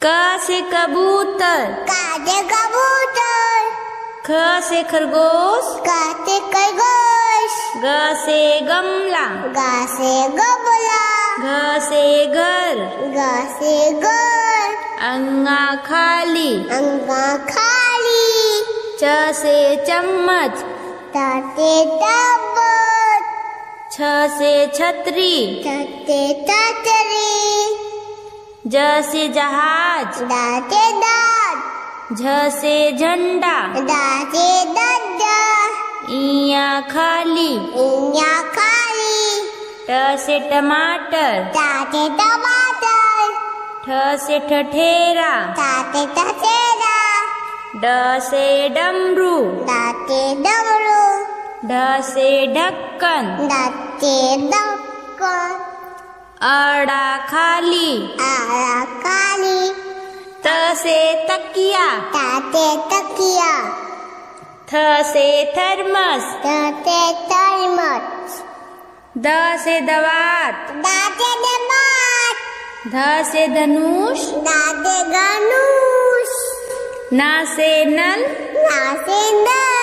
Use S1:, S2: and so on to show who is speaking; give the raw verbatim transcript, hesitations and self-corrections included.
S1: क से कबूतर,
S2: का से कबूतर।
S1: ख से खरगोश,
S2: का से खरगोश।
S1: ग से गमला,
S2: गा से गमला।
S1: घ से घर,
S2: गा से घर।
S1: अंगा खाली,
S2: अंगा खाली।
S1: च से चम्मच,
S2: ट से चम्मच।
S1: छ से छतरी,
S2: च से छतरी।
S1: ज से जहाज,
S2: ड से दाद।
S1: झ से झंडा,
S2: ड से डंडा।
S1: इया खाली,
S2: इया खाली।
S1: ट से टमाटर,
S2: ट से टमाटर।
S1: ठ से ठठेरा,
S2: ठ से ठठेरा।
S1: ड से डमरू,
S2: ड से डमरू।
S1: ढ से ढक्कन,
S2: ड से ढक्कन।
S1: अड़ा खाली,
S2: आड़ा खाली।
S1: त से तकिया,
S2: ता से तकिया।
S1: थ से थर्मस,
S2: थ से थर्मस।
S1: द से दवात,
S2: द से दबात।
S1: ध से धनुष,
S2: द से धनुष।
S1: न से नल,
S2: न से नल।